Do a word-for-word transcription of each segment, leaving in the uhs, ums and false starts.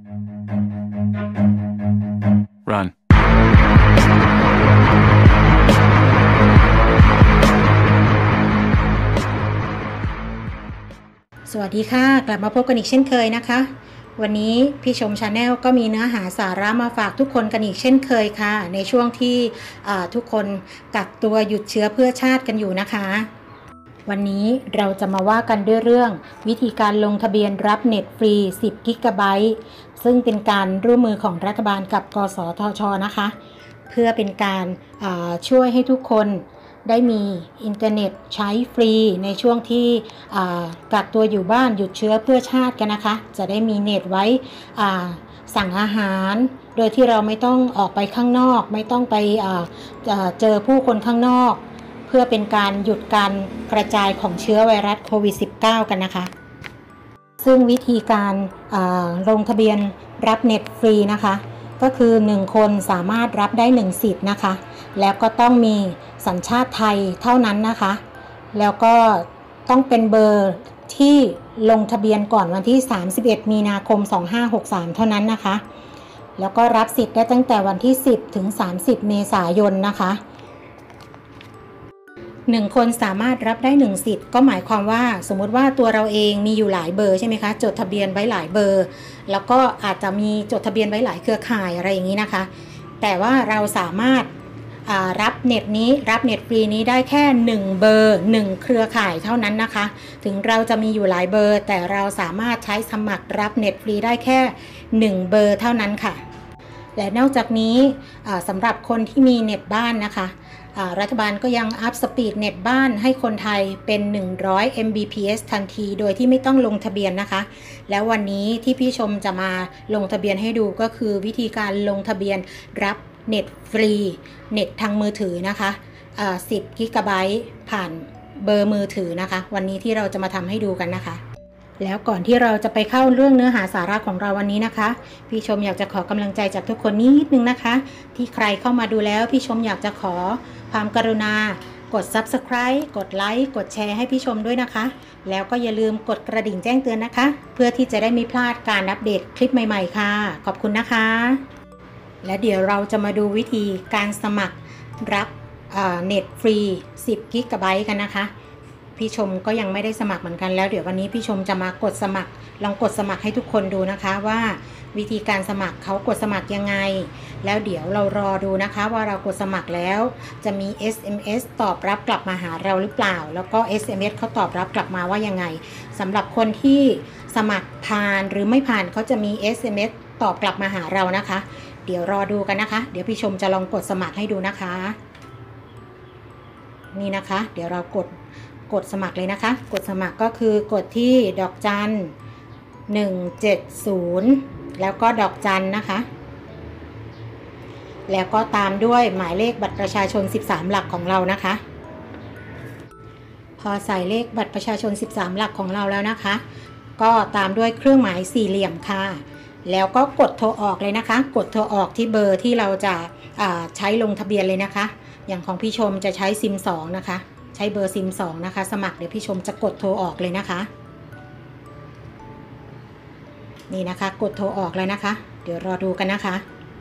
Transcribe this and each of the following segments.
Run. สวัสดีค่ะกลับมาพบกันอีกเช่นเคยนะคะวันนี้พี่ชมชาแนลก็มีเนื้อหาสาระมาฝากทุกคนกันอีกเช่นเคยค่ะในช่วงที่ทุกคนกักตัวหยุดเชื้อเพื่อชาติกันอยู่นะคะวันนี้เราจะมาว่ากันด้วยเรื่องวิธีการลงทะเบียนรับเน็ตฟรีสิบกิกะไบต์ซึ่งเป็นการร่วมมือของรัฐบาลกับกสทช.นะคะเพื่อเป็นการช่วยให้ทุกคนได้มีอินเทอร์เน็ตใช้ฟรีในช่วงที่กักตัวอยู่บ้านหยุดเชื้อเพื่อชาติกันนะคะจะได้มีเน็ตไว้สั่งอาหารโดยที่เราไม่ต้องออกไปข้างนอกไม่ต้องไปเจอผู้คนข้างนอกเพื่อเป็นการหยุดการกระจายของเชื้อไวรัสโควิด สิบเก้า กันนะคะซึ่งวิธีการลงทะเบียนรับเน็ตฟรีนะคะก็คือหนึ่งคนสามารถรับได้หนึ่งสิทธิ์นะคะแล้วก็ต้องมีสัญชาติไทยเท่านั้นนะคะแล้วก็ต้องเป็นเบอร์ที่ลงทะเบียนก่อนวันที่สามสิบเอ็ดมีนาคมสองพันห้าร้อยหกสิบสามเท่านั้นนะคะแล้วก็รับสิทธิ์ได้ตั้งแต่วันที่สิบถึงสามสิบเมษายนนะคะหนึ่งคนสามารถรับได้หนึ่งสิทธิ์ก็หมายความว่าสมมติว่าตัวเราเองมีอยู่หลายเบอร์ใช่ไหมคะจดทะเบียนไว้หลายเบอร์แล้วก็อาจจะมีจดทะเบียนไว้หลายเครือข่ายอะไรอย่างนี้นะคะแต่ว่าเราสามารถรับเน็ตนี้รับเน็ตฟรีนี้ได้แค่หนึ่งเบอร์หนึ่งเครือข่ายเท่านั้นนะคะถึงเราจะมีอยู่หลายเบอร์แต่เราสามารถใช้สมัครรับเน็ตฟรีได้แค่หนึ่งเบอร์เท่านั้นค่ะและนอกจากนี้สำหรับคนที่มีเน็ตบ้านนะคะรัฐบาลก็ยังอัพสปีดเน็ตบ้านให้คนไทยเป็นหนึ่งร้อย เอ็ม บี พี เอส ทันทีโดยที่ไม่ต้องลงทะเบียนนะคะแล้ววันนี้ที่พี่ชมจะมาลงทะเบียนให้ดูก็คือวิธีการลงทะเบียนรับเน็ตฟรีเน็ตทางมือถือนะคะสิบกิกะไบต์ผ่านเบอร์มือถือนะคะวันนี้ที่เราจะมาทำให้ดูกันนะคะแล้วก่อนที่เราจะไปเข้าเรื่องเนื้อหาสาระของเราวันนี้นะคะพี่ชมอยากจะขอกำลังใจจากทุกคนนิดนึงนะคะที่ใครเข้ามาดูแล้วพี่ชมอยากจะขอความกรุณากด ซับสไครบ์ กดไลค์กดแชร์ให้พี่ชมด้วยนะคะแล้วก็อย่าลืมกดกระดิ่งแจ้งเตือนนะคะเพื่อที่จะได้ไม่พลาดการอัปเดตคลิปใหม่ๆค่ะขอบคุณนะคะและเดี๋ยวเราจะมาดูวิธีการสมัครรับเน็ตฟรีสิบกิกะไบต์กันนะคะพี่ชมก็ยังไม่ได้สมัครเหมือนกันแล้วเดี๋ยววันนี้พี่ชมจะมากดสมัครลองกดสมัครให้ทุกคนดูนะคะว่าวิธีการสมัครเขากดสมัครยังไงแล้วเดี๋ยวเรารอดูนะคะว่าเรากดสมัครแล้วจะมี เอส เอ็ม เอส ตอบรับกลับมาหาเราหรือเปล่าแล้วก็ เอส เอ็ม เอส เขาตอบรับกลับมาว่ายังไงสำหรับคนที่สมัครผ่านหรือไม่ผ่านเขาจะมี เอส เอ็ม เอส ตอบกลับมาหาเรานะคะเดี๋ยวรอดูกันนะคะเดี๋ยวพี่ชมจะลองกดสมัครให้ดูนะคะนี่นะคะเดี๋ยวเรากดกดสมัครเลยนะคะกดสมัครก็คือกดที่ดอกจันหนึ่งเจ็ดศูนย์แล้วก็ดอกจันนะคะแล้วก็ตามด้วยหมายเลขบัตรประชาชนสิบสามหลักของเรานะคะพอใส่เลขบัตรประชาชนสิบสามหลักของเราแล้วนะคะก็ตามด้วยเครื่องหมายสี่เหลี่ยมค่ะแล้วก็กดโทรออกเลยนะคะกดโทรออกที่เบอร์ที่เราจะใช้ลงทะเบียนเลยนะคะอย่างของพี่ชมจะใช้ซิมสองนะคะใช้เบอร์ซิมสองนะคะสมัครเดี๋ยวพี่ชมจะกดโทรออกเลยนะคะนี่นะคะกดโทรออกเลยนะคะเดี๋ยวรอดูกันนะคะ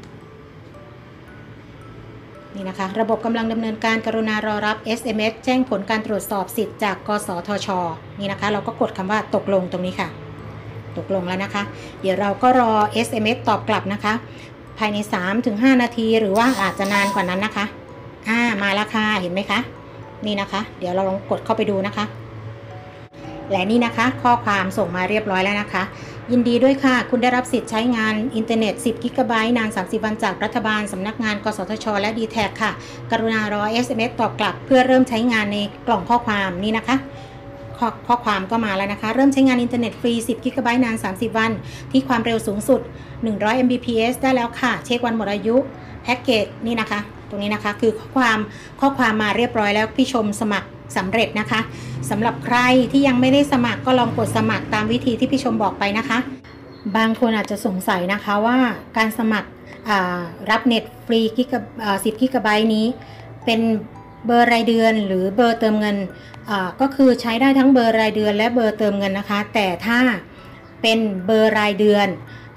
นี่นะคะระบบกำลังดำเนินการกรุณารอรับ เอส เอ็ม เอส แจ้งผลการตรวจสอบสิทธิ์จากกสทช.นี่นะคะเราก็กดคำว่าตกลงตรงนี้ค่ะตกลงแล้วนะคะเดี๋ยวเราก็รอ เอส เอ็ม เอส ตอบกลับนะคะภายใน สามถึงห้า นาทีหรือว่าอาจจะนานกว่านั้นนะคะอ่ามาแล้วค่ะเห็นไหมคะนี่นะคะเดี๋ยวเราลองกดเข้าไปดูนะคะและนี่นะคะข้อความส่งมาเรียบร้อยแล้วนะคะยินดีด้วยค่ะคุณได้รับสิทธิ์ใช้งานอินเทอร์เน็ตสิบกิกะไบต์นานสามสิบวันจากรัฐบาลสำนักงานกสทช.และ ดี แท็ก ค่ะกรุณารอ เอส เอ็ม เอส ตอบกลับเพื่อเริ่มใช้งานในกล่องข้อความนี่นะคะข้อข้อความก็มาแล้วนะคะเริ่มใช้งานอินเทอร์เน็ตฟรีสิบกิกะไบต์นานสามสิบวันที่ความเร็วสูงสุดหนึ่งร้อย เอ็ม บี พี เอส ได้แล้วค่ะเช็ควันหมดอายุแพ็กเกจนี่นะคะตรงนี้นะคะคือข้อความข้อความมาเรียบร้อยแล้วพี่ชมสมัครสำเร็จนะคะสำหรับใครที่ยังไม่ได้สมัครก็ลองกดสมัครตามวิธีที่พี่ชมบอกไปนะคะบางคนอาจจะสงสัยนะคะว่าการสมัครรับเน็ตฟรีกิกะสิบกิกะไบต์นี้เป็นเบอร์รายเดือนหรือเบอร์เติมเงินก็คือใช้ได้ทั้งเบอร์รายเดือนและเบอร์เติมเงินนะคะแต่ถ้าเป็นเบอร์รายเดือน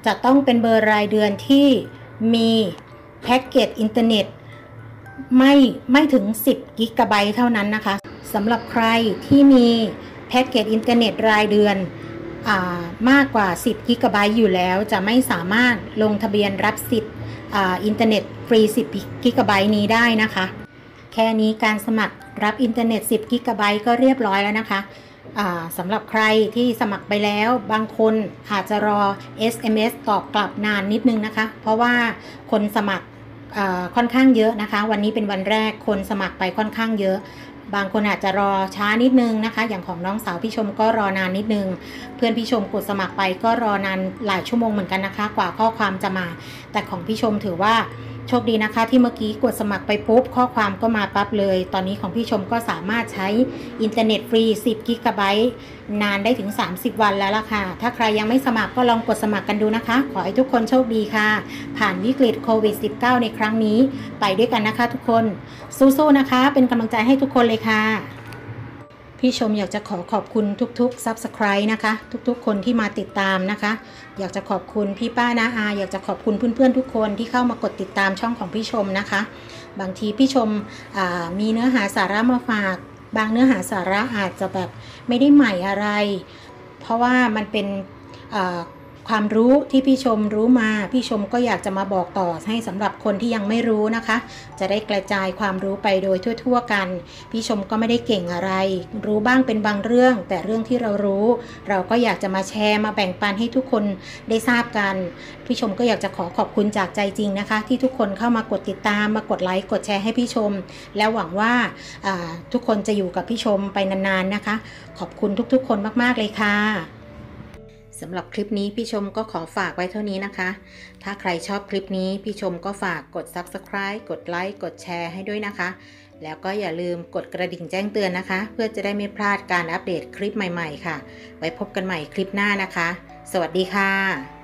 จะต้องเป็นเบอร์รายเดือนที่มีแพ็กเกจอินเทอร์เน็ตไม่ไม่ถึงสิบกิกะไบต์เท่านั้นนะคะสำหรับใครที่มีแพ็กเกจอินเทอร์เน็ตรายเดือนมากกว่าสิบกิกะไบต์อยู่แล้วจะไม่สามารถลงทะเบียนรับสิทธิ์อินเทอร์เน็ตฟรีสิบกิกะไบต์นี้ได้นะคะแค่นี้การสมัครรับอินเทอร์เน็ตสิบกิกะไบต์ก็เรียบร้อยแล้วนะคะสำหรับใครที่สมัครไปแล้วบางคนอาจจะรอ เอส เอ็ม เอส ตอบกลับนานนิดนึงนะคะเพราะว่าคนสมัครค่อนข้างเยอะนะคะวันนี้เป็นวันแรกคนสมัครไปค่อนข้างเยอะบางคนอาจจะรอช้านิดนึงนะคะอย่างของน้องสาวพี่ชมก็รอนานนิดนึงเพื่อนพี่ชมกดสมัครไปก็รอนานหลายชั่วโมงเหมือนกันนะคะกว่าข้อความจะมาแต่ของพี่ชมถือว่าโชคดีนะคะที่เมื่อกี้กดสมัครไปปุ๊บข้อความก็มาปั๊บเลยตอนนี้ของพี่ชมก็สามารถใช้อินเทอร์เน็ตฟรีสิบกิกะไบต์นานได้ถึงสามสิบวันแล้วล่ะค่ะถ้าใครยังไม่สมัครก็ลองกดสมัครกันดูนะคะขอให้ทุกคนโชคดีค่ะผ่านวิกฤตโควิด สิบเก้า ในครั้งนี้ไปด้วยกันนะคะทุกคนสู้ๆนะคะเป็นกำลังใจให้ทุกคนเลยค่ะพี่ชมอยากจะขอขอบคุณทุกๆ Subscribe นะคะทุกๆคนที่มาติดตามนะคะอยากจะขอบคุณพี่ป้าน้าอาอยากจะขอบคุณเพื่อนๆทุกคนที่เข้ามากดติดตามช่องของพี่ชมนะคะบางทีพี่ชมมีเนื้อหาสาระมาฝากบางเนื้อหาสาระอาจจะแบบไม่ได้ใหม่อะไรเพราะว่ามันเป็นความรู้ที่พี่ชมรู้มาพี่ชมก็อยากจะมาบอกต่อให้สำหรับคนที่ยังไม่รู้นะคะจะได้กระจายความรู้ไปโดยทั่วๆกันพี่ชมก็ไม่ได้เก่งอะไรรู้บ้างเป็นบางเรื่องแต่เรื่องที่เรารู้เราก็อยากจะมาแชร์มาแบ่งปันให้ทุกคนได้ทราบกันพี่ชมก็อยากจะขอขอบคุณจากใจจริงนะคะที่ทุกคนเข้ามากดติดตามมากดไลค์กดแชร์ให้พี่ชมแล้วหวังว่าทุกคนจะอยู่กับพี่ชมไปนานๆนะคะขอบคุณทุกๆคนมากๆเลยค่ะสำหรับคลิปนี้พี่ชมก็ขอฝากไว้เท่านี้นะคะถ้าใครชอบคลิปนี้พี่ชมก็ฝากกด ซับสไครบ์ กดไลค์กดแชร์ให้ด้วยนะคะแล้วก็อย่าลืมกดกระดิ่งแจ้งเตือนนะคะเพื่อจะได้ไม่พลาดการอัปเดตคลิปใหม่ๆค่ะไว้พบกันใหม่คลิปหน้านะคะสวัสดีค่ะ